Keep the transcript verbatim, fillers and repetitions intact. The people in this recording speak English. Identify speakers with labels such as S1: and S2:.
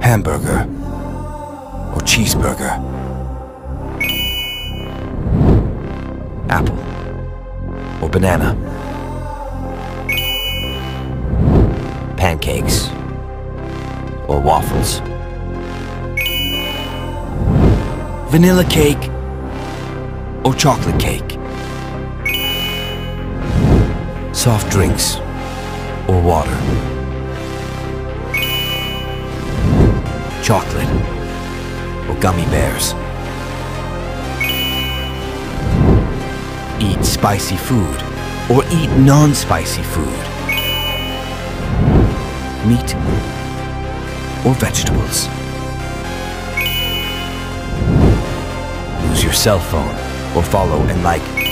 S1: Hamburger or cheeseburger? Apple or banana? Pancakes or waffles? Vanilla cake or chocolate cake? Soft drinks or water? Chocolate or gummy bears? Eat spicy food or eat non-spicy food? Meat or vegetables? Use your cell phone or follow and like